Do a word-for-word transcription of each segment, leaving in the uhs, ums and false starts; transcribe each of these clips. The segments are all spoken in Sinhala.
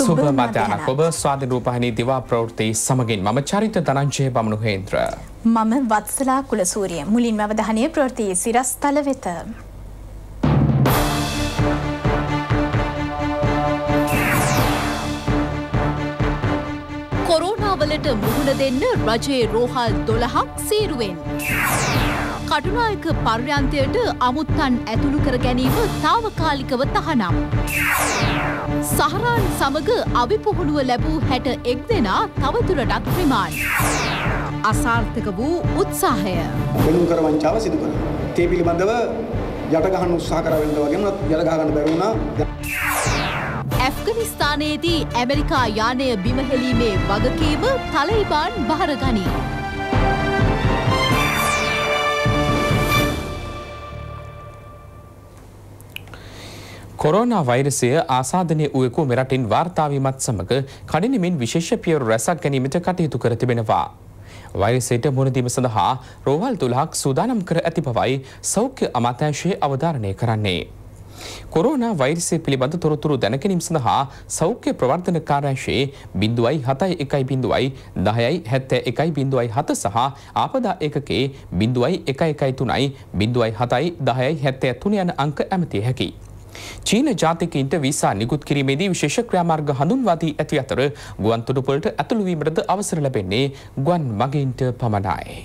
සුබ මධ්‍යහනක් ඔබ ස්වාධීන රූපවාහිනී දිවා ප්‍රවෘත්ති සමගින් මම චරිත ධනංජය බමුණුහේන්ද්‍ර මම වත්සලා කුලසූරිය මුලින්ම අවධානය ප්‍රවෘත්ති සිරස්තල වෙත කොරෝනා වලට මුහුණ දෙන්න රජයේ රෝහල් දොළහක් සීරුවෙන් කටුනායක පර්යන්තයට අමුත්තන් ඇතුළු කර ගැනීම తాවකාලිකව තහනම්. සහරාන් සමග අවිපුහුණුව ලැබූ හැට එක් දෙනා තවදුරටත් රිමාන්ඩ්. අසාර්ථක වූ උත්සාහය. වෙනුම් කර වංචාව සිදු කළා. ඒ පිළිබඳව යට ගහන්න උත්සාහ කරවෙන්න වගේම යට ගහ ගන්න බැරි වුණා. ඇෆ්ගනිස්තානයේදී ඇමරිකා යානය බිමහෙලීමේ වගකීම තලිබාන් බහර ගනී. කොරෝනා වෛරසය ආසාදනය වූවෙකු මෙරටින් වාර්තා වීමත් සමග කඩිනමින් විශේෂ පියවරු රැසක් ගැනීමට කටයුතු කර තිබෙනවා. වෛරසයට මුහුණ දීම සඳහා රෝහල් තුළහක් සූදානම් කර ඇති බවයි සෞඛ්‍ය අමාත්‍යාංශය අවධාරණය කරන්නේ. කොරෝනා වෛරසය පිළිබඳ තොරතුරු දැනගැනීම සඳහා සෞඛ්‍ය ප්‍රවර්ධන කාර්යාංශයේ බිංදුවයි හතයි එකයි බිංදුවයි දහයයි හැත්තෑ එකයි බිංදුවයි හත සහ ආපදා ඒකකයේ බිංදුවයි එකයි එකයි තුනයි බිංදුවයි හතයි දහයයි හැත්තෑ තුන යන අංක ඇමතිය හැකියි. චීන ජාතිකයින්ට වීසා නිකුත් කිරීමේදී විශේෂ ක්‍රියාමාර්ග හඳුන්වා දී ඇති අතර ගුවන් තොටුපළට ඇතුළු වීමටද අවසර ලැබෙන්නේ ගුවන් මගීන්ට පමණයි.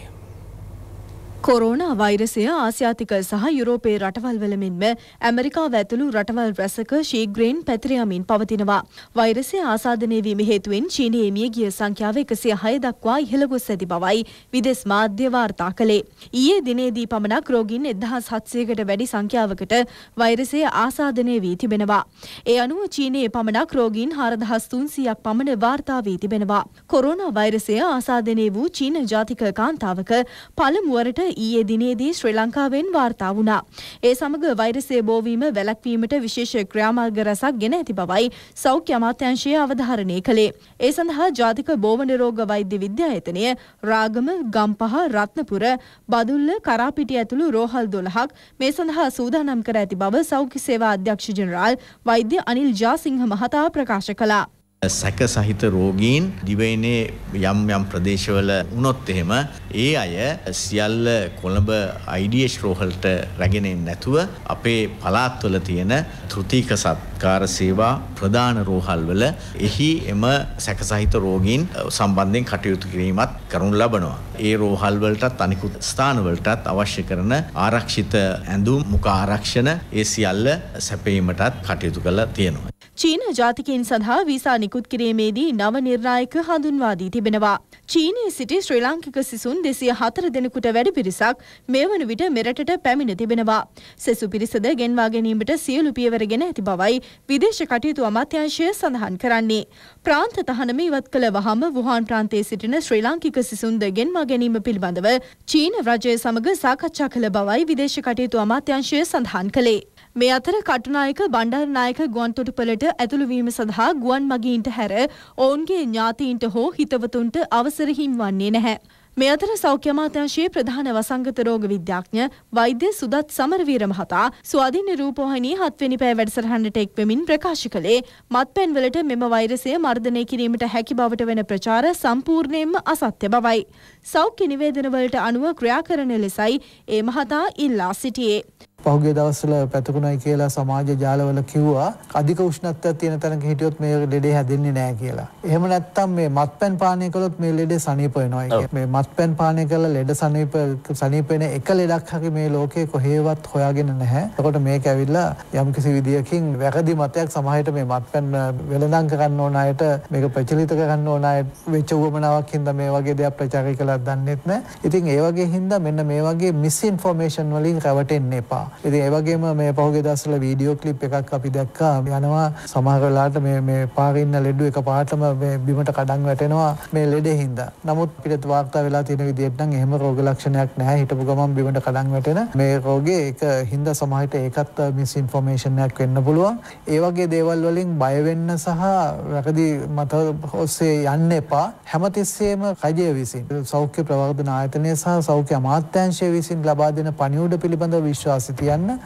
කොරෝනා වෛරසය ආසියාතික සහ යුරෝපයේ රටවල් වල මෙන්ම ඇමරිකාව ඇතුළු රටවල් රැසක ශීඝ්‍රයෙන් පැතිර යමින් පවතිනවා. වෛරසය ආසාදනය වීම හේතුවෙන් චීනයේ මියගිය සංඛ්‍යාව එකසිය හය දක්වා ඉහළ ගොස් ඇති බවයි විදෙස් මාධ්‍ය වාර්තා කළේ. ඊයේ දිනේදී පමණක් රෝගීන් එක්දහස් හත්සියයකට වැඩි සංඛ්‍යාවකට වෛරසය ආසාදනය වී තිබෙනවා. ඒ අනුව චීනයේ පමණක් රෝගීන් හාරදහස් තුන්සීයක් පමණ වාර්තා වී තිබෙනවා. කොරෝනා වෛරසය ආසාදනය වූ චීන ජාතික කාන්තාවක පළමුවරට ඊයේ දිනේදී ශ්‍රී ලංකාවෙන් වාර්තා වුණා. ඒ සමග වෛරසය බෝවීම වැළැක්වීමට විශේෂ ක්‍රියාමාර්ග රැසක් ගෙන ඇති බවයි සෞඛ්‍ය අමාත්‍යාංශය අවධාරණය කළේ. ඒ සඳහා ජාතික බෝවන රෝග වෛද්‍ය විද්‍යායතනය රාගම, ගම්පහ, රත්නපුර, බදුල්ල, කරාපිටිය ඇතුළු රෝහල් දොළහක් මේ සඳහා සූදානම් කර ඇති බව සෞඛ්‍ය සේවා අධ්‍යක්ෂ ජෙනරාල් වෛද්‍ය අනිල් ජාසිංහ මහතා ප්‍රකාශ කළා. සැක සහිත රෝගීන් දිවයිනේ යම් යම් ප්‍රදේශවල වුණොත් එහෙම ඒ අය සියල්ල කොළඹ අයි ඩී එච් රෝහලට රැගෙන එන්නේ නැතුව අපේ පළාත්වල තියෙන තෘතීක සත්කාර සේවා ප්‍රධාන රෝහල් වල එහි එම සැක සහිත රෝගීන් සම්බන්ධයෙන් කටයුතු කිරීමත් කරනු ලබනවා. ඒ රෝහල් වලටත් අනිකුත් ස්ථාන වලටත් අවශ්‍ය කරන ආරක්ෂිත ඇඳුම්, මුඛ ආරක්ෂණ ඒ සියල්ල සැපයීමටත් කටයුතු කරලා තියෙනවා. චීන ජාතිකයින් සඳහා වීසා නිකුත් කිරීමේදී නව නිර්ණායක හඳුන්වා දී තිබෙනවා. චීනයේ සිටි ශ්‍රී ලාංකික සිසුන් දෙසිය හතර දෙනෙකුට වැඩි පිරිසක් මේ වන විට මෙරටට පැමිණ තිබෙනවා. සෙසු පිරිසද ගෙන්වා ගැනීමට සියලු පියවර ගෙන ඇති බවයි විදේශ කටයුතු අමාත්‍යාංශය සඳහන් කරන්නේ. ප්‍රාන්ත තහනම ඉවත් කළ වහම වුහාන් ප්‍රාන්තයේ සිටින ශ්‍රී ලාංකික සිසුන්ද ගෙන්වා ගැනීම පිළිබඳව චීන රජය සමග සාකච්ඡා කළ බවයි විදේශ කටයුතු අමාත්‍යාංශය සඳහන් කළේ. මේ අතර කටුනායක බණ්ඩාරනායක ගුවන් තොටුපළට ඇතුළු වීම සඳහා ගුවන් මගීන්ට හැර ඔවුන්ගේ ඥාතීන්ට හෝ හිතවතුන්ට අවසර හිමිවන්නේ නැහැ. මේ අතර සෞඛ්‍ය අමාත්‍යාංශයේ ප්‍රධාන වසංගත රෝග විද්‍යාඥ වෛද්‍ය සුදත් සමරවීර මහතා ස්වාධීන රූපවාහිනී හත්වෙනි පැය වැඩසටහනට එක් වෙමින් ප්‍රකාශ කළේ මත්පැන් වලට මෙම වෛරසය මර්ධනය කිරීමට හැකි බවට වෙන ප්‍රචාර සම්පූර්ණයෙන්ම අසත්‍ය බවයි. සෞඛ්‍ය නිවේදන වලට අනුව ක්‍රියා කරන ලෙසයි ඒ මහතා ඉල්ලා සිටියේ. පහුගිය දවස්වල පැතුකුණයි කියලා සමාජ ජාලවල කිව්වා අධික උෂ්ණත්වයක් තියෙන තැනක හිටියොත් මේ ලෙඩේ හැදෙන්නේ නැහැ කියලා. එහෙම නැත්නම් මේ මත්පැන් පානය කළොත් මේ ලෙඩේ සනීප වෙනවා කියන්නේ. මේ මත්පැන් පානය කළා ලෙඩ සනීප සනීප වෙන එක ලෙඩක් හරි මේ ලෝකේ කොහෙවත් හොයාගෙන නැහැ. එතකොට මේක ඇවිල්ලා යම්කිසි විදියකින් වැරදි මතයක් සමාජයට මේ මත්පැන් වෙළඳාම් කරන්න ඕන අයට මේක ප්‍රචලිත කරන්න ඕන අයට වෙච්ච උවමනාවක් හින්දා මේ වගේ දෙයක් ප්‍රචාරය කළා දන්නෙත් නැහැ. ඉතින් ඒ වගේ හින්දා මෙන්න මේ වගේ මිස් ඉන්ෆර්මේෂන් වලින් රැවටෙන්න එපා. ඉතින් ඒ වගේම මේ පහුගිය දවස්වල වීඩියෝ ක්ලිප් එකක් අපි දැක්කා යනවා සමහර වෙලාවට මේ මේ පාරේ ඉන්න ලෙඩු එක පාටම මේ බිමට කඩන් වැටෙනවා මේ ලෙඩේ හින්දා. නමුත් පිටත වාර්තා වෙලා තියෙන විදිහට නම් එහෙම රෝග ලක්ෂණයක් නැහැ. හිටපු ගමන් බිමට කඩන් වැටෙන මේ රෝගේ ඒක හින්දා සමහරට ඒකත් මිස් ඉන්ෆර්මේෂන් එකක් වෙන්න පුළුවන්. ඒ වගේ දේවල් වලින් බය වෙන්න සහ වැරදි මත ඔස්සේ යන්න එපා. හැමතිස්සෙම රජය විසින් සෞඛ්‍ය ප්‍රවර්ධන ආයතනය සහ සෞඛ්‍ය අමාත්‍යාංශය විසින් ලබා දෙන පණිවුඩ පිළිබඳව විශ්වාසය තියන්න.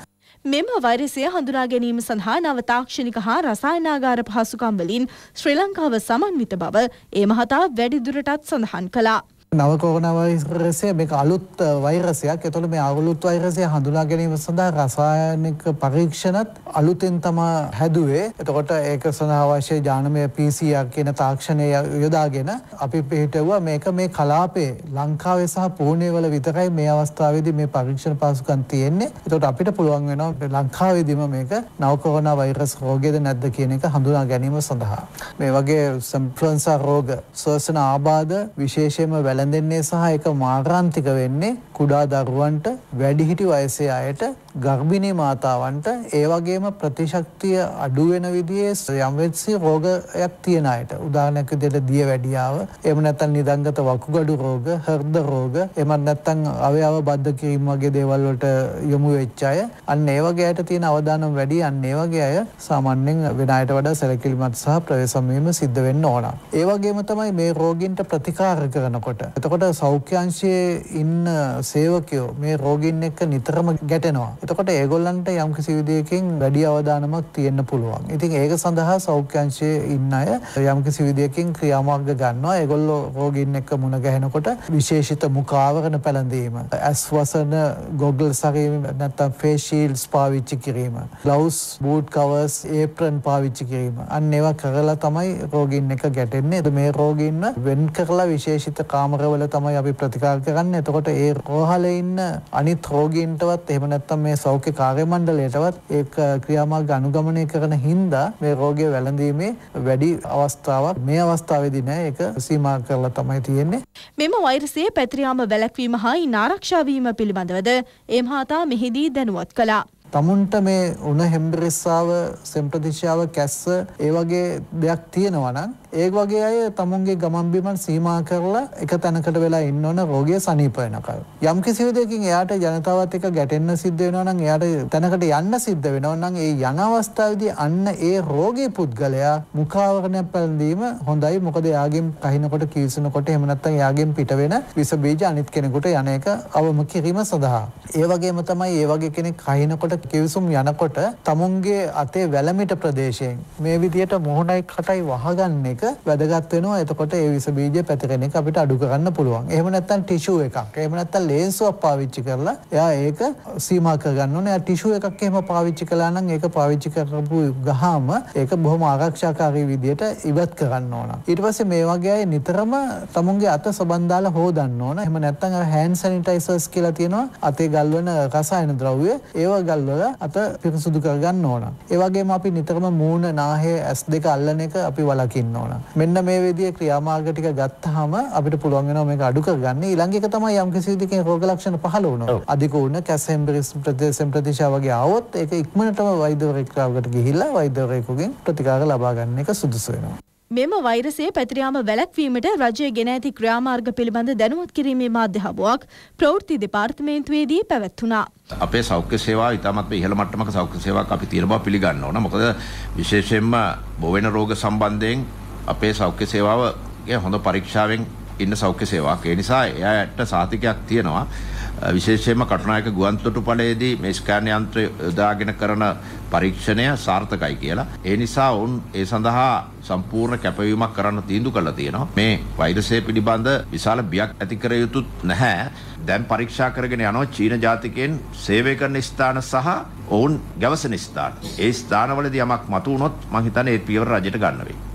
මෙම වෛරසය හඳුනා ගැනීම සඳහා නව තාක්ෂණික හා රසායනාගාර පහසුකම් වලින් ශ්‍රී ලංකාව සමන්විත බව ඒ මහතා වැඩිදුරටත් සඳහන් කළා. නව කොරෝනා වෛරසය මේක අලුත් වෛරසයක්. ඒතකොට මේ අලුත් වෛරසය හඳුනා ගැනීම සඳහා රසායනික පරීක්ෂණත් අලුතෙන් තමයි හැදුවේ. එතකොට ඒක සඳහා අවශ්‍ය ඥානමය පී සී ආර් කියන තාක්ෂණය යොදාගෙන අපි පිළිටුවා මේක මේ කලාපයේ ලංකාවේ සහ පුණේ වල විතරයි මේ අවස්ථාවේදී මේ පරීක්ෂණ පහසුකම් තියෙන්නේ. එතකොට අපිට පුළුවන් වෙනවා ලංකාවේදීම මේක නව කොරෝනා වෛරස් රෝගයද නැද්ද කියන එක හඳුනා ගැනීම සඳහා. මේ වගේ ඉන්ෆ්ලුවෙන්සා රෝග, ශ්වසන ආබාධ විශේෂයෙන්ම දෙන්නේ සහ ඒක මාරාන්තික වෙන්නේ කුඩා දරුවන්ට, වැඩිහිටි වයසේ අයට, ගර්භිණී මාතාවන්ට, ඒ වගේම ප්‍රතිශක්තිය අඩු වෙන විදිහේ යම් වෙච්ච රෝගයක් තියෙන අයට. උදාහරණයක් විදිහට දියවැඩියාව, එහෙම නැත්නම් නිදංගත වකුගඩු රෝග, හෘද රෝග, එහෙම නැත්නම් අවයව බද්ධ කිරීම වගේ දේවල් වලට යොමු වෙච්ච අය. අන්න ඒ වගේ අයට තියෙන අවදානම් වැඩි. අන්න ඒ වගේ අය සාමාන්‍යයෙන් වෙන අයට වඩා සැලකිලිමත් සහ ප්‍රවේශම් වීම සිද්ධ වෙන්න ඕන. ඒ වගේම තමයි මේ රෝගීන්ට ප්‍රතිකාර කරනකොට එතකොට සෞඛ්‍ය අංශයේ ඉන්න සේවකයෝ මේ රෝගීන් එක්ක නිතරම ගැටෙනවා. එතකොට ඒගොල්ලන්ට යම්කිසි විදියකින් වැඩි අවධානමක් තියෙන්න පුළුවන්. ඉතින් ඒක සඳහා සෞඛ්‍ය අංශයේ ඉන්න අය යම්කිසි විදියකින් ක්‍රියාමාර්ග ගන්නවා. ඒගොල්ලෝ රෝගීන් එක්ක මුණ ගැහෙනකොට විශේෂිත මුඛ ආවරණ පැළඳීම, ඇස් වසන ගොගල්ස් හරිම නැත්නම් ෆේස් ෂීල්ඩ්ස් පාවිච්චි කිරීම, ග්ලව්ස්, බූට් කවර්ස්, ඒප්‍රන් පාවිච්චි කිරීම. අන්න ඒවා කරලා තමයි රෝගීන් එක්ක ගැටෙන්නේ. මේ රෝගීන්ව වෙන් කරලා විශේෂිත කාමරවල තමයි අපි ප්‍රතිකාර කරන්නේ. එතකොට ඒ රෝහලේ ඉන්න අනිත් රෝගීන්ටවත් එහෙම නැත්නම් මේ සෞඛ්‍ය කාර්ය මණ්ඩලයටවත් ඒක ක්‍රියාමාර්ග අනුගමනය කරන හින්දා මේ රෝගය වැළඳීමේ වැඩි අවස්ථාවක් මේ අවස්ථාවේදී නෑ. ඒක සීමා කරලා තමයි තියෙන්නේ. මෙම වෛරසය පැතිර යාම වැළැක්වීම හා ඉන් ආරක්ෂා වීම පිළිබඳවද ඒ මහතා මෙහිදී දැනුවත් කළා. තමුන්ට මේ උණ හෙම්බිරිස්සාව, සෙම්ප්‍රතිශාව, කැස්ස ඒ වගේ දෙයක් තියෙනවා නම් ඒ වගේ අය තමුන්ගේ ගමන් බිමන් සීමා කරලා එක තැනකට වෙලා ඉන්න ඕන රෝගය සනීප වෙනකල්. යම් කිසි විදිහකින් එයාට ජනතාවත් එක්ක ගැටෙන්න සිද්ධ වෙනවා නම්, එයාට තැනකට යන්න සිද්ධ වෙනවා නම් ඒ යන අවස්ථාවේදී අන්න ඒ රෝගී පුද්ගලයා මුඛාවරණයක් පැළඳීම හොඳයි. මොකද එයාගෙන් කහිනකොට, කීසනකොට, එහෙම නැත්නම් එයාගෙන් පිට වෙන විස බීජ අනිත් කෙනෙකුට යන එක අවම කිරීම සඳහා. ඒ වගේම තමයි ඒ වගේ කෙනෙක් කහිනකොට, කිවිසුම් යනකොට තමුන්ගේ අතේ වැලමිට ප්‍රදේශයෙන් මේ විදියට මොහොනයි කටයි වහගන්න එක වැදගත් වෙනවා. එතකොට ඒ විස බීජ පැතිරෙන එක අපිට අඩු කරන්න පුළුවන්. එහෙම නැත්නම් ටිෂු එකක්, එහෙම නැත්නම් ලේන්සුවක් පාවිච්චි කරලා එයා ඒක සීමා කරගන්න ඕනේ. එයා ටිෂු එකක් එහෙම පාවිච්චි කළා නම් ඒක පාවිච්චි කරපු ගහම ඒක බොහොම ආරක්ෂාකාරී විදියට ඉවත් කරන්න ඕන. ඊට පස්සේ මේ වගේ අය නිතරම තමුන්ගේ අත සබන් දාලා හොදන්න ඕන. එහෙම නැත්නම් අර හෑන්ඩ් සැනිටයිසර්ස් කියලා තියෙනවා. අතේ ගල්වන රසායන ද්‍රව්‍ය ඒව ගල්වල අත පිරිසුදු කරගන්න ඕන. ඒ වගේම අපි නිතරම මූණ, නාහය, ඇස් දෙක අල්ලන එක අපි වළකින්න ඕන. මෙන්න මේ විදිහේ ක්‍රියාමාර්ග ටික ගත්තාම අපිට පුළුවන් වෙනවා මේක අඩු කරගන්න. ඊළඟ එක තමයි යම් කිසි විදිහකින් රෝග ලක්ෂණ පහළ වුණා. අධික උණ, කැස්, හෙම්බිරිස් ප්‍රතිශා වගේ ආවොත් ඒක ඉක්මනටම වෛද්‍යවරයෙකුට ගිහිල්ලා වෛද්‍යවරයෙකුගෙන් ප්‍රතිකාර ලබා ගන්න එක සුදුසු වෙනවා. මෙම වෛරසය පැතිර යාම වැළැක්වීමට රජයේ ගෙන ඇති ක්‍රියාමාර්ග පිළිබඳ දැනුවත් කිරීමේ මාධ්‍ය හමුවක් ප්‍රවෘත්ති දෙපාර්තමේන්තුවේදී පැවැත්වුණා. අපේ සෞඛ්‍ය සේවාව ඉතාමත් ඉහළ මට්ටමක සෞඛ්‍ය සේවාවක් අපි තියෙන බව පිළිගන්න ඕන. මොකද විශේෂයෙන්ම බොවෙන රෝග සම්බන්ධයෙන් අපේ සෞඛ්‍ය සේවාවගේ හොඳ පරීක්ෂාවෙන් ඉන්න සෞඛ්‍ය සේවාවක්. ඒ නිසා එයාට සාතිකයක් තියෙනවා. විශේෂයෙන්ම කටුනායක ගුවන්තොටුපළේදී මේ ස්කෑන් යන්ත්‍රය යොදාගෙන කරන පරීක්ෂණය සාර්ථකයි කියලා. ඒ නිසා වුන් ඒ සඳහා සම්පූර්ණ කැපවීමක් කරන්න තීන්දුව කරලා තියෙනවා. මේ වෛරසය පිළිබඳ විශාල බියක් ඇති කර යුතුත් නැහැ. දැන් පරීක්ෂා කරගෙන යනවා චීන ජාතිකයන් සේවය කරන ස්ථාන සහ ඔවුන් ගැවසෙන ස්ථාන. ඒ ස්ථානවලදී යමක් මතු වුණොත් මම හිතන්නේ ඒ පියවර රජයට ගන්න වෙයි.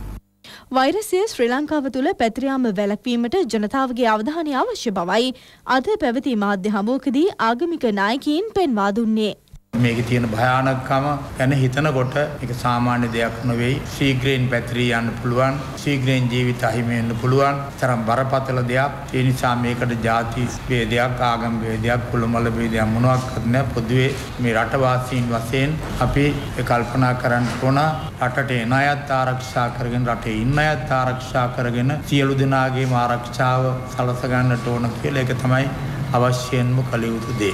වෛරසය ශ්‍රී ලංකාව තුළ පැතිර යාම වැළැක්වීමට ජනතාවගේ අවධානය අවශ්‍ය බවයි අද පැවති මාධ්‍ය හමුවකදී ආගමික නායකයින් පෙන්වා දුන්නේ. මේකේ තියෙන භයානකකම ගැන හිතනකොට ඒක සාමාන්‍ය දෙයක් නෙවෙයි. ශීඝ්‍රයෙන් පැතිරී යන්න පුළුවන්. ශීඝ්‍රයෙන් ජීවිත අහිමි වෙන්න පුළුවන්. තරම් බරපතල දෙයක්. ඒ නිසා මේකට ಜಾති ભેදයක්, ආගම් ભેදයක්, කුලමල ભેදයක් මොනවාක්වත් නැහැ. පොදුවේ මේ රටවාසීන් වශයෙන් අපි කල්පනා කරන්න ඕන රටට එන අයත් ආරක්ෂා කරගෙන, රටේ ඉන්න අයත් ආරක්ෂා කරගෙන සියලු දෙනාගේම ආරක්ෂාව සලස ගන්නට ඕන කියලා. ඒක තමයි අවශ්‍යයෙන්ම කළ යුතු දේ.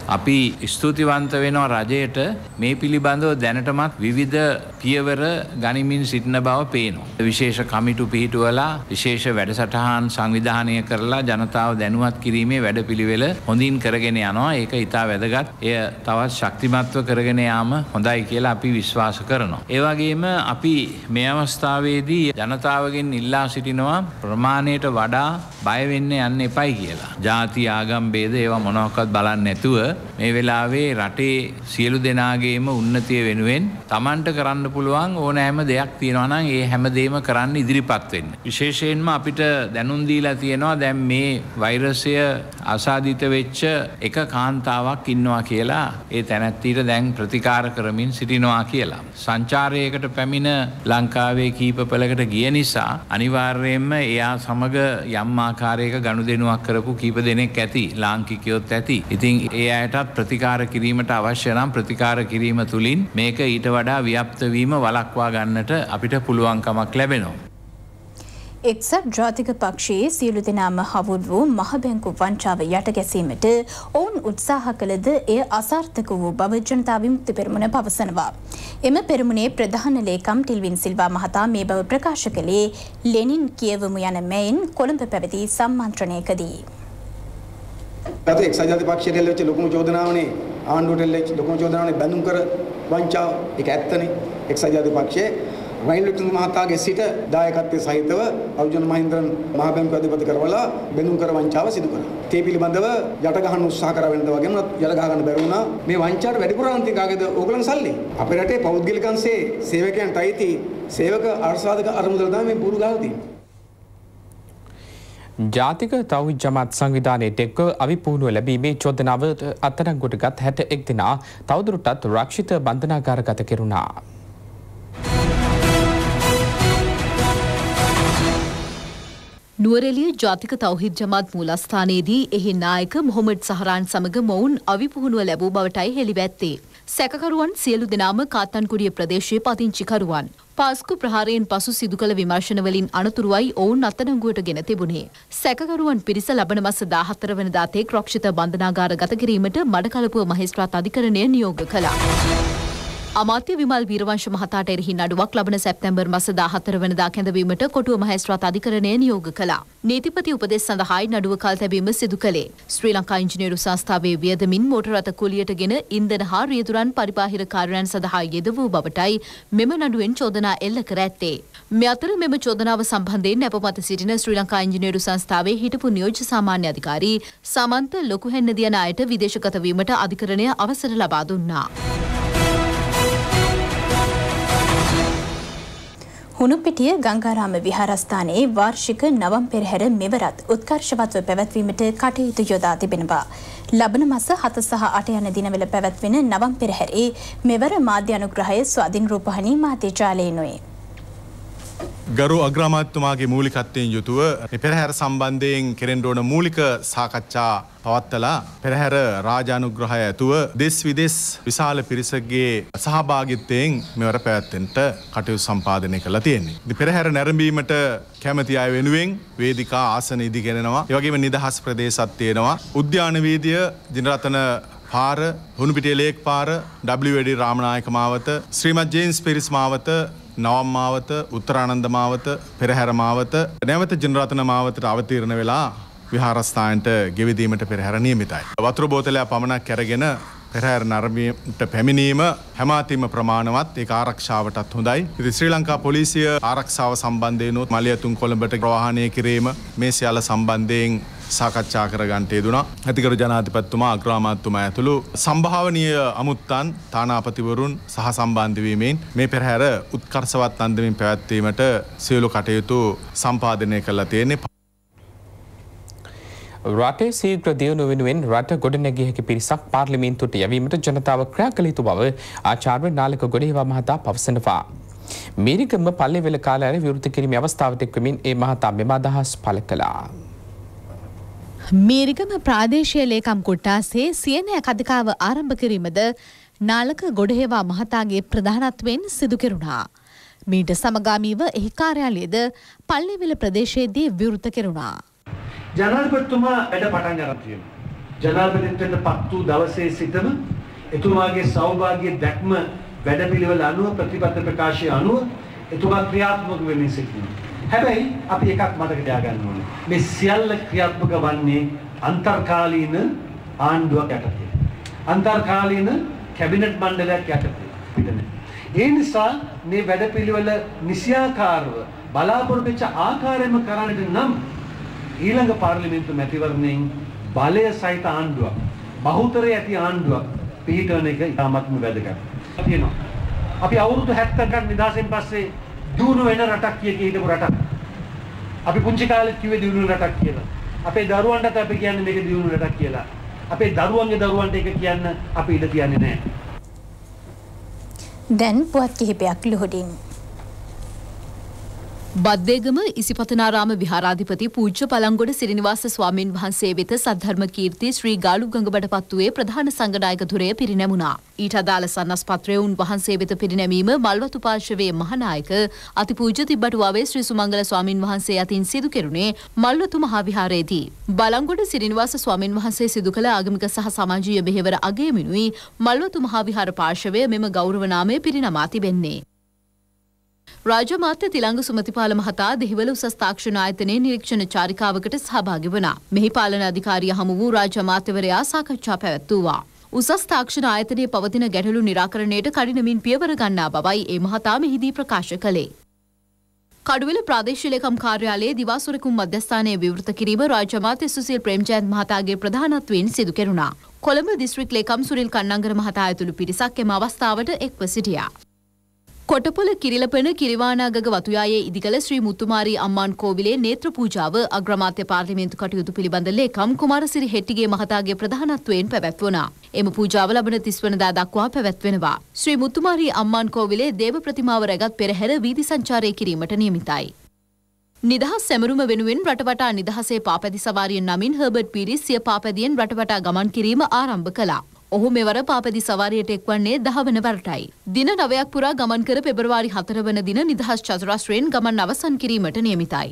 අපි ස්තුතිවන්ත වෙනවා රජයට මේ පිළිබඳව දැනටමත් විවිධ පියවර ගනිමින් සිටින බව පේනවා. විශේෂ කමිටු පිහිටුවලා විශේෂ වැඩසටහන් සංවිධානය කරලා ජනතාව දැනුවත් කිරීමේ වැඩපිළිවෙල හොඳින් කරගෙන යනවා. ඒක ඉතා වැදගත්. එය තවත් ශක්තිමත්ව කරගෙන යාම හොඳයි කියලා අපි විශ්වාස කරනවා. ඒ වගේම අපි මේ අවස්ථාවේදී ජනතාවගෙන් ඉල්ලා සිටිනවා ප්‍රමාණයට වඩා බය වෙන්න යන්න එපයි කියලා. ජාති ආගම් ભેද ඒවා මොනවාක්වත් බලන්නේ නැතුව මේ වෙලාවේ රටේ සියලු දෙනාගේම උන්නතිය වෙනුවෙන් Tamanට කරන්න පුළුවන් ඕනෑම දෙයක් තියෙනවා නම් ඒ හැමදේම කරන්න ඉදිරිපත් වෙන්න. විශේෂයෙන්ම අපිට දැනුම් දීලා තියෙනවා දැන් මේ වෛරසය අසාදිත වෙච්ච එක කාන්තාවක් ඉන්නවා කියලා. ඒ තැනැත්තියට දැන් ප්‍රතිකාර කරමින් සිටිනවා කියලා. සංචාරයකට පැමිණ ලංකාවේ කීපපලකට ගිය නිසා අනිවාර්යයෙන්ම එයා සමග යම් ආකාරයක ගනුදෙනුවක් කරපු කීප දෙනෙක් ඇති. ලාංකිකයොත් ඇති. ඉතින් ඒ අයටත් ප්‍රතිකාර කිරීමට අවශ්‍ය නම් ප්‍රතිකාර කිරීම තුළින් මේක ඊට වඩා ව්‍යාප්ත වීම වළක්වා ගන්නට අපිට පුළුවන්කමක් ලැබෙනවා. එක්සත් ජාතික පක්ෂයේ සියලු දෙනාම හවුල් වූ මහ බැංකු වංචාව යට ගැසීමට ඔවුන් උත්සාහ කළද එය අසාර්ථක වූ බව ජනතා විමුක්ති පෙරමුණ පවසනවා. එම පෙරමුණේ ප්‍රධාන ලේකම් ටිල්වින් සිල්වා මහතා මේ බව ප්‍රකාශ කළේ ලෙනින් කියවමු යන මෙයින් කොළඹ පැවති සම්මන්ත්‍රණයකදී. අද එක්සත් ජාතික පක්ෂයට එල්ලෙච්ච ලොකුම චෝදනාවනේ ආණ්ඩුවට එල්ලෙච්ච ලොකුම චෝදනාවනේ බැඳුම් කර වංචාව. ඒක ඇත්තනේ. එක්සත් ජාතික පක්ෂයේ රනිල් වික්‍රමසිංහ මහතාගේ සිට දායකත්වයේ සහිතව අර්ජුන මහින්ද්‍රන් මහ බැංකුව අධිපති කරවලා බැඳුම් කර වංචාව සිදු කළා. ඒ පිළිබඳව යට ගහන්න උත්සාහ කරා වෙනද වගේම යට ගහ ගන්න බැරි වුණා. මේ වංචාවට වැඩිපුර අන්තිම කාගේද ඕගලන් සල්ලි. අපේ රටේ පෞද්ගලිකංශයේ සේවකයන්ට අයිති සේවක අර්ශාධක අරමුදල තමයි මේ පුරු ගහලා තියෙන්නේ. ජාතික තවහිද් ජමාත් සංවිධානයට එක්ව අවිපුහුණුව ලැබීමේ චෝදනාවට අත්අඩංගුවට ගත් හැට එක් දෙනා තවදුරටත් රක්ෂිත බන්ධනාගාරගත කෙරුණා. නුවරඑළිය ජාතික තවහිද් ජමාත් මූලස්ථානයේදී එහි නායක මොහොමඩ් සහරාන් සමග මොවුන් අවිපුහුණුව ලැබූ බවටයි හෙළිවැත්තේ. සැකකරුවන් සියලු දෙනාම කාත්තන්කුඩිය ප්‍රදේශයේ පදිංචිකරුවන්. පාස්කු ප්‍රහාරයෙන් පසු සිදු කළ විමර්ශනවලින් අනතුරුවයි ඔවුන් අත්අඩංගුවට ගෙන තිබුණේ. සැකකරුවන් පිරිස ලබන මාස දාහතර වෙනිදා තෙක් රක්ෂිත බන්ධනාගාර ගත කිරීමට මඩකලපුව මහේස්ත්‍රාත් අධිකරණය නියෝග කළා. අමාත්‍ය විමල් වීරවංශ මහතාට එරෙහි නඩුවක් ලබන සැප්තැම්බර් මාස දාහතර වෙනිදා කැඳවීමට කොටුව මහේස්ත්‍රාත් අධිකරණය නියෝග කළා. නීතිපති උපදෙස් සඳහායි නඩුව කල් තැබීම සිදු කළේ. ශ්‍රී ලංකා ඉංජිනේරු සංස්ථාවේ වියදමින් මෝටර රථ කුලියටගෙන ඉන්ධන හා රියදුරන් පරිබාහිර කාර්යයන් සඳහා යෙද වූ බවටයි මෙම නඩුවෙන් චෝදනා එල්ල කර ඇත්තේ. මේ අතර මෙම චෝදනාව සම්බන්ධයෙන් අප මත සිටින ශ්‍රී ලංකා ඉංජිනේරු සංස්ථාවේ හිටපු නියෝජ්‍ය සාමාන්‍ය අධිකාරී සමන්ත ලොකුහෙන්නදිය යන අයට විදේශගත වීමට අධිකරණය අවසර ලබා දුන්නා. හුණුපිටිය ගංගාරාම විහාරස්ථානයේ වාර්ෂික නවම් පෙරහැර මෙවරත් උත්කර්ෂවත්ව පැවැත්වීමට කටයුතු යොදා තිබෙනවා. ලබන මාස හත සහ අට යන දිනවල පැවැත්වෙන නවම් පෙරහැරේ මෙවර මාධ්‍ය අනුග්‍රහය ස්වාධීන රූපවාහිනී මාධ්‍ය ජාලයෙන්ුයි. ගරු අග්‍රාමාත්‍යතුමාගේ මූලිකත්වයෙන් යුතුව මේ පෙරහැර සම්බන්ධයෙන් කෙරෙන්න ඕන මූලික සාකච්ඡා පවත්වලා පෙරහැර රාජානුග්‍රහය ඇතුව දෙස් විදෙස් විශාල පිරිසකගේ සහභාගීත්වයෙන් මෙවර පැවැත්වෙන්නට කටයුතු සම්පාදනය කරලා තියෙන්නේ. ඉතින් පෙරහැර නැරඹීමට කැමැති අය වෙනුවෙන් වේදිකා ආසන ඉදිගෙනනවා. ඒ වගේම නිදහස් ප්‍රදේශත් තියෙනවා. උද්‍යාන වීදිය දිනරතන පාර, හුණුපිටිය ලේක් පාර, ඩබ්ලිව් එඩී රාමනායක මාවත, ශ්‍රීමත් ජේම්ස් පිරිස් මාවත, නවම් මාවත, උත්තරානන්ද මාවත, පෙරහැර මාවත, නැවත ජනරතන මාවතට අවතීර්ණ වෙලා විහාරස්ථානට ගෙවිදීමට පෙරහැර නියමිතයි. වතුර බෝතලයක් පමණක් අරගෙන පෙරහැර නරඹීමට පැමිණීම හැමාතිම ප්‍රමාණවත්, ඒක ආරක්ෂාවටත් හොඳයි. ඉතින් ශ්‍රී ලංකා පොලිසිය ආරක්ෂාව සම්බන්ධයෙන් උත් මලියතුන් කොළඹට ප්‍රවාහනය කිරීම මේ සියල්ල සම්බන්ධයෙන් සාකච්ඡා කරගන්නට යෙදුණා. අතිගරු ජනාධිපතිතුමා අග්‍රාමාත්‍යතුමා ඇතුළු සම්භාවනීය අමුත්තන් තානාපතිවරුන් සහ සම්බන්ධ වීමෙන් මේ පෙරහැර උත්කර්ෂවත් අන්දමින් පැවැත්වීමට සියලු කටයුතු සම්පාදනය කළා තියෙන්නේ. රටේ සීඝ්‍ර දියුණුව වෙනුවෙන් රට ගොඩනැගිය හැකි පිරිසක් පාර්ලිමේන්තුවට යැවීමට ජනතාව ක්‍රියා කළ යුතු බව ආචාර්ය නාලක ගොඩේවා මහතා පවසනවා. මීරිගම පල්ලේවැල කාලය විවෘත කිරීමේ අවස්ථාවට එක්වමින් ඒ මහතා මෙම අදහස් පළ කළා. මීරිගම ප්‍රාදේශීය ලේකම් කොට්ටාසේ සියනෑ කතිකාව ආරම්භ කිරීමද නාලක ගොඩහේවා මහතාගේ ප්‍රධානත්වයෙන් සිදු කෙරුණා. මීට සමගාමීව එහි කාර්යාලයද පල්ලේවැල ප්‍රදේශයේදී විවෘත කෙරුණා. ජනාධිපතිතුමා වැඩ පටන් ගන්න තියෙනවා. ජනාධිපතිත්වයට පත් වූ දවසේ සිටම එතුමාගේ සෞභාග්‍ය දැක්ම වැඩපිළිවෙල අනුව ප්‍රතිපත්ති ප්‍රකාශය අනුව එතුමා ක්‍රියාත්මක වෙමින් සිටිනවා. හැබැයි අපි එකක් මතක තියාගන්න ඕනේ. මේ සියල්ල ක්‍රියාත්මක වන්නේ අන්තර්කාලීන ආණ්ඩුවක් යටතේ. අන්තර්කාලීන කැබිනට් මණ්ඩලයක් යටතේ පිටනේ. ඒ නිසා මේ වැඩපිළිවෙල නිසියාකාරව බලාපොරොත්තු වෙච්ච ආකාරයෙන්ම කරන්නට නම් ඊළඟ පාර්ලිමේන්තු මැතිවරණයෙන් බලය සහිත ආණ්ඩුවක් බහුතරය ඇති ආණ්ඩුවක් පිහිටවන එක ඉතාමත්ම වැදගත්. තියෙනවා. අපි අවුරුදු හැත්තෑවක නිදහසෙන් පස්සේ දියුණු වෙන රටක් කිය කී හිටපු රටක්. අපි පුංචි කාලේ කිව්වේ දියුණු රටක් කියලා. අපේ දරුවන්ටත් අපි කියන්නේ මේක දියුණු රටක් කියලා. අපේ දරුවන්ගේ දරුවන්ට ඒක කියන්න අපි ඉඩ තියන්නේ නැහැ. දැන් පුවත් කිහිපයක් ලුහුඩින්. බද්දේගම ඉසිපතනාරාම විහාරාධිපති පූජ්‍ය පළංගොඩ සිරිනිවාස ස්වාමීන් වහන්සේ වෙත සද්ධර්ම කීර්ති ශ්‍රී ගාලුගඟබඩ පත්තුවේ ප්‍රධාන සංඝනායක ධුරය පිරිනැමුණා. ඊට අදාළ සන්නස්පත්‍රය උන් වහන්සේ වෙත පිරිනැමීම මල්වතු පාර්ශවයේ මහානායක අතිපූජ්‍ය තිබ්බටුවාවේ ශ්‍රී සුමංගල ස්වාමීන් වහන්සේ අතින් සිදු කෙරුණේ මල්වතු මහා විහාරයේදී. බලංගොඩ සිරිනිවාස ස්වාමීන් වහන්සේ සිදු කළ ආගමික සහ සමාජීය මෙහෙවර අගයමිනුයි මල්වතු මහා විහාර පාර්ශවය මෙම ගෞරව නාමය පිරිනමා තිබෙන්නේ. රාජ්‍ය මාත්‍ය තිලංග සුමතිපාල මහතා දෙහිවල උසස් තාක්ෂණ ආයතනයේ නිරීක්ෂණ චාරිකාවකට සහභාගී වුණා. මෙහි පාලන අධිකාරිය හමු වූ රාජ්‍ය අමාත්‍යවරයා සාකච්ඡා පැවැත්වුවා. උසස් තාක්ෂණ ආයතනයේ පවතින ගැටලු නිරාකරණයට කඩිනමින් පියවර ගන්නා බවයි ඒ මහතා මෙහිදී ප්‍රකාශ කළේ. කඩුවෙල ප්‍රාදේශීය ලේකම් කාර්යාලයේ දිවාසුරකුම් මධ්‍යස්ථානයේ විවෘත කිරීම රාජ්‍ය අමාත්‍ය සුසිල් ප්‍රේමජයන්ත් මහතාගේ ප්‍රධානත්වයෙන් සිදු කෙරුණා. කොළඹ දිස්ත්‍රික් ලේකම් සුනිල් කන්නංගර මහතා ඇතුළු පිරිසක් එම අවස්ථාවට එක්ව සිටියා. කොටපොළ කිරිලපන කිරිවානාගග වතුයායේ ඉදිකළ ශ්‍රී මුතුමාරී අම්මාන් කෝවිලේ නේත්‍ර පූජාව අග්‍රාමාත්‍ය පාර්ලිමේන්තු කටයුතු පිළිබඳ ලේකම් කුමාරසිරි හෙට්ටිගේ මහතාගේ ප්‍රධානත්වයෙන් පැවැත්වුණා. එම පූජාව ලබන තිස් වනදා දක්වා පැවැත්වෙනවා. ශ්‍රී මුතුමාරී අම්මාන් කෝවිලේ දේව ප්‍රතිමාව රැගත් පෙරහැර වීදි සංචාරය කිරීමට නියමිතයි. නිදහස් සැමරුම වෙනුවෙන් රටවටා නිදහසේ පාපැදි සවාරිය නමින් හර්බර්ට් පීරිස් සිය පාපැදියෙන් රටවටා ගමන් කිරීම ආරම්භ කළා. ඔහු මෙවර පාපැදි සවාරියට එක්වන්නේ දහවන වරටයි. දින නවයක් පුරා ගමන් කර පෙබරවාරි හතර වන දින නිදහස් චතුරස්‍රයෙන් ගමන් අවසන් කිරීමට නියමිතයි.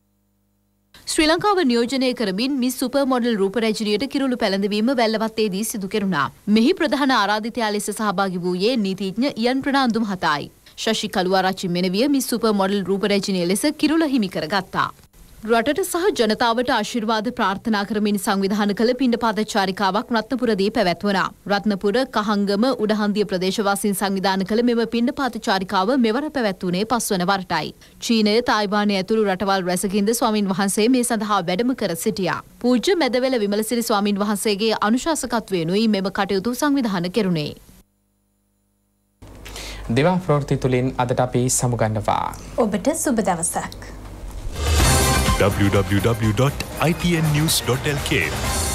ශ්‍රී ලංකාව නියෝජනය කරමින් මිස් සුපර් මොඩල් රූපරැජිනියට කිරුළු පැළඳවීම වැල්ලවත්තේදී සිදු කෙරුණා. මෙහි ප්‍රධාන ආරාධිතයා ලෙස සහභාගී වූයේ නීතිඥ ඉයන් ප්‍රනාන්දු මහතායි. ශශි කළුආරච්චි මෙනවිය මිස් සුපර් මොඩල් රූපරැජිනිය ලෙස කිරුළ හිමි කරගත්තා. රටට සහ ජනතාවට ආශිර්වාද ප්‍රාර්ථනා කරමින් සංවිධාන කළ පිණ්ඩපාත චාරිකාවක් රත්නපුරදී පැවැත්වුණා. රත්නපුර කහංගම උඩහන්දිය ප්‍රදේශවාසීන් සංවිධාන කළ මෙම පිණ්ඩපාත චාරිකාව මෙවර පැවැත්වුණේ පස්වන වරටයි. චීනය, තායිවානය ඇතුළු රටවල් රැසකින්ද ස්වාමින් වහන්සේ මේ සඳහා වැඩම කර සිටියා. පූජ්‍ය මැදවැල විමලසිරි ස්වාමින් වහන්සේගේ අනුශාසකත්වයෙනුයි මෙම කටයුතු සංවිධාන කෙරුණේ. දෙවා ප්‍රවෘත්ති තුලින් අදට අපි සමුගන්නවා. ඔබට සුබ දවසක්. w w w dot i p n news dot l k